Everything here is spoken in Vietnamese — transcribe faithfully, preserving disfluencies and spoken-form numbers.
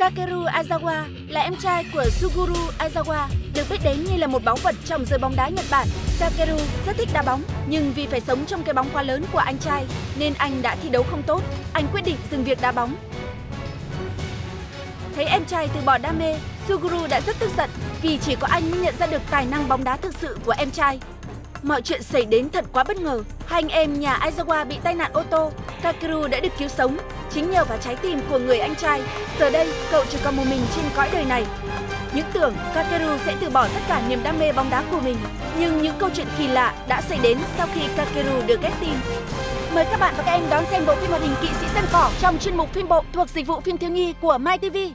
Takeru Aizawa là em trai của Suguru Aizawa, được biết đến như là một báu vật trong giới bóng đá Nhật Bản. Takeru rất thích đá bóng, nhưng vì phải sống trong cái bóng quá lớn của anh trai nên anh đã thi đấu không tốt. Anh quyết định dừng việc đá bóng. Thấy em trai từ bỏ đam mê, Suguru đã rất tức giận vì chỉ có anh mới nhận ra được tài năng bóng đá thực sự của em trai. Mọi chuyện xảy đến thật quá bất ngờ. Hai anh em nhà Aizawa bị tai nạn ô tô. Takeru đã được cứu sống chính nhờ vào trái tim của người anh trai. Giờ đây, cậu chỉ còn một mình trên cõi đời này. Những tưởng Takeru sẽ từ bỏ tất cả niềm đam mê bóng đá của mình, nhưng những câu chuyện kỳ lạ đã xảy đến sau khi Takeru được ghép tim. Mời các bạn và các em đón xem bộ phim hoạt hình Kỵ sĩ Sân Cỏ trong chuyên mục phim bộ thuộc dịch vụ phim thiếu nhi của MyTV.